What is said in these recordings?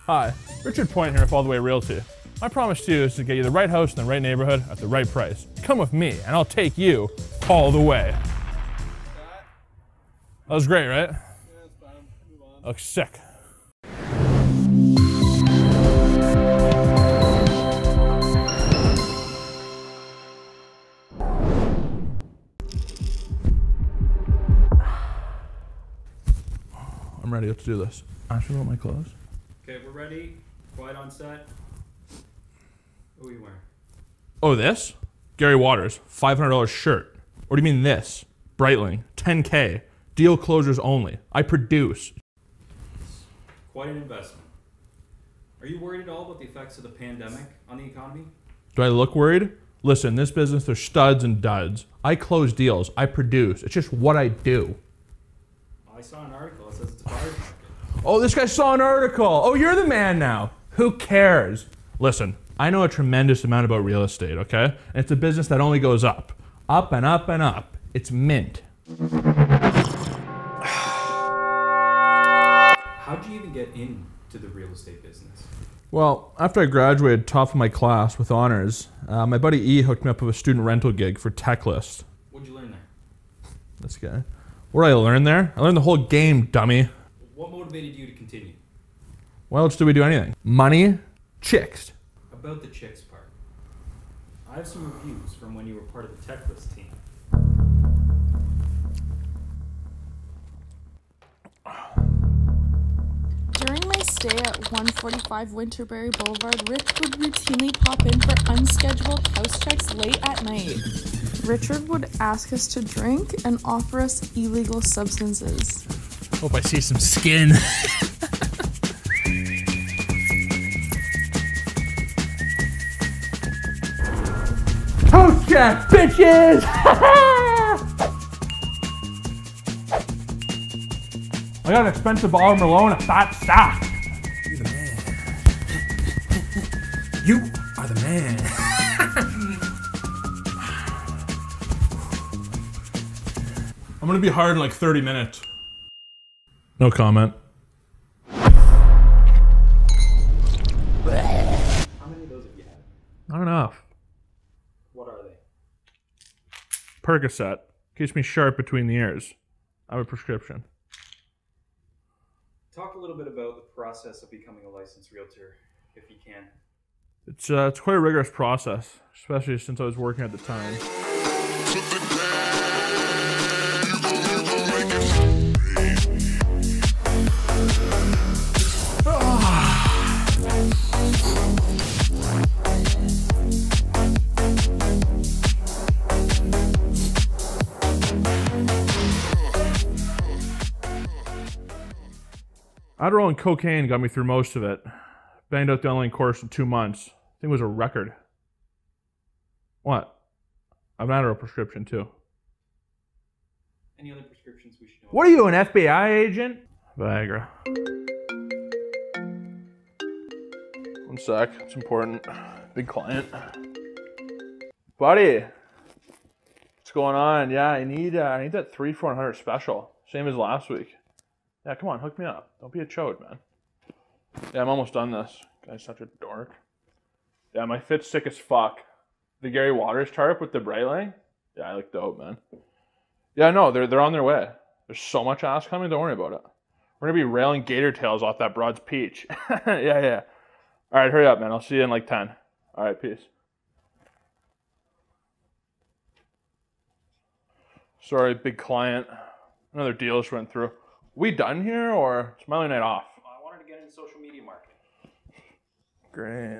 Hi, Richard Pointe here with All the Way Realty. My promise to you is to get you the right house in the right neighborhood at the right price. Come with me and I'll take you all the way. That was great, right? Yeah, it's fine. Move on. Looks sick. I'm ready to do this. I should put my clothes. Okay, we're ready. Quiet on set. What are you wearing? Oh, this? Gary Waters, $500 shirt. What do you mean this? Breitling, 10K. Deal closers only. I produce. Quite an investment. Are you worried at all about the effects of the pandemic on the economy? Do I look worried? Listen, this business, there's studs and duds. I close deals. I produce. It's just what I do. I saw an article that says it's a buyer's market. Oh, this guy saw an article. Oh, you're the man now. Who cares? Listen, I know a tremendous amount about real estate, okay? And it's a business that only goes up. Up and up and up. It's mint. How'd you even get into the real estate business? Well, after I graduated top of my class with honors, my buddy E hooked me up with a student rental gig for Techlist. What'd you learn there? This guy. What did I learn there? I learned the whole game, dummy. What motivated you to continue? Why else do we do anything? Money, chicks. About the chicks part. I have some reviews from when you were part of the Techlist team. During my stay at 145 Winterberry Boulevard, Rich would routinely pop in for unscheduled house checks late at night. Richard would ask us to drink and offer us illegal substances. Hope I see some skin. House check, bitches! I got an expensive bottle of Malone, a fat stack. You're the man. You are the man. I'm gonna be hard in like 30 minutes. No comment. How many of those have you had? Not enough. What are they? Percocet. Keeps me sharp between the ears. I have a prescription. Talk a little bit about the process of becoming a licensed realtor, if you can. It's quite a rigorous process, especially since I was working at the time. Adderall and cocaine got me through most of it. Banged out the online course in 2 months. I think it was a record. What? I have an Adderall prescription too. Any other prescriptions we should know? What are you, an FBI agent? Viagra. One sec, it's important. Big client. Buddy, what's going on? Yeah, I need that 3 for 100 special. Same as last week. Yeah, come on, hook me up. Don't be a chode, man. Yeah, I'm almost done this. Guy's such a dork. Yeah, my fit's sick as fuck. The Gary Waters tarp with the Breitling? Yeah, I look dope, man. Yeah, no, they're on their way. There's so much ass coming, don't worry about it. We're gonna be railing gator tails off that broad's peach. Yeah. Alright, hurry up, man. I'll see you in like 10. Alright, peace. Sorry, big client. Another deal just went through. We done here, or is my only night off? I wanted to get into social media marketing. Great.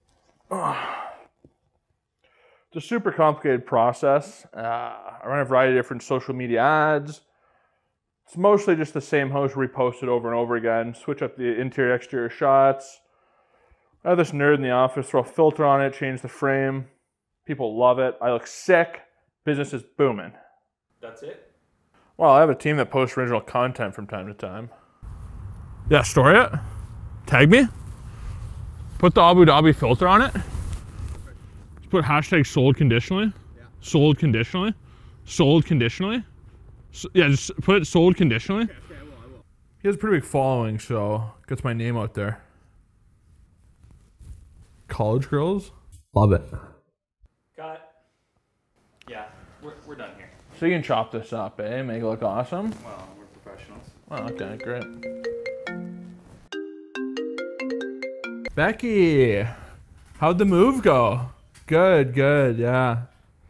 It's a super complicated process. I run a variety of different social media ads. It's mostly just the same house reposted over and over again. Switch up the interior, exterior shots. I have this nerd in the office, throw a filter on it, change the frame. People love it. I look sick. Business is booming. That's it? Well, I have a team that posts original content from time to time. Yeah, store it. Tag me. Put the Abu Dhabi filter on it. Just put hashtag sold conditionally. Yeah. Sold conditionally. Sold conditionally. So, yeah, just put it sold conditionally. Okay, I will. He has a pretty big following, so gets my name out there. college girls. Love it. Got. Yeah, we're done here. So you can chop this up, eh? Make it look awesome. Well, we're professionals. Oh, okay, great. Becky, how'd the move go? Good, yeah.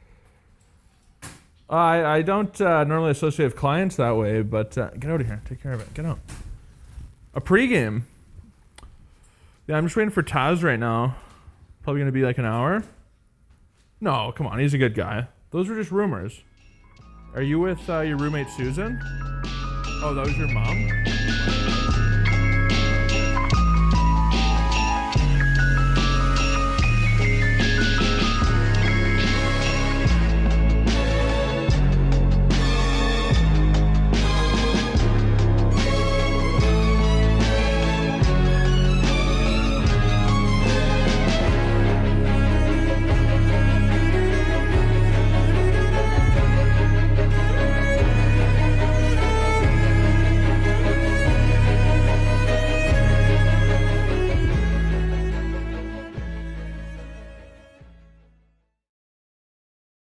I don't normally associate with clients that way, but get out of here. Take care of it. Get out. A pregame. Yeah, I'm just waiting for Taz right now. Probably going to be like an hour. No, come on. He's a good guy. Those were just rumors. Are you with your roommate, Susan? Oh, that was your mom?